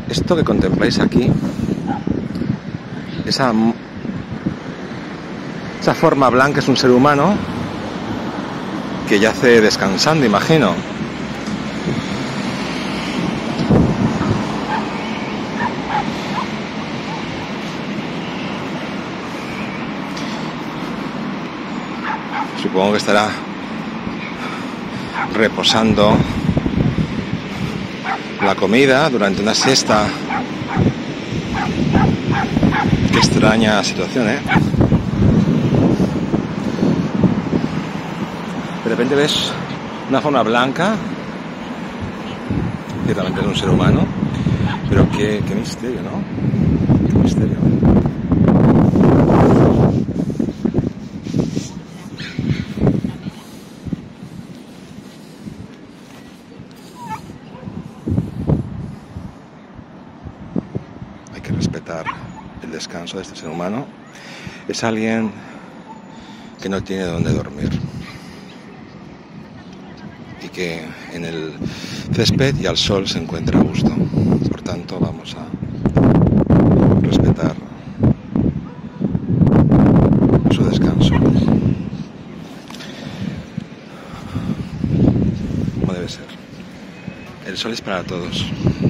Esto que contempláis aquí, esa forma blanca es un ser humano que yace descansando, imagino. Supongo que estará reposando la comida durante una siesta. Qué extraña situación, ¿eh? De repente ves una forma blanca, ciertamente es un ser humano, pero qué misterio, ¿no? Qué misterio. Hay que respetar el descanso de este ser humano. Es alguien que no tiene dónde dormir y que en el césped y al sol se encuentra a gusto. Por tanto, vamos a respetar su descanso como debe ser. El sol es para todos.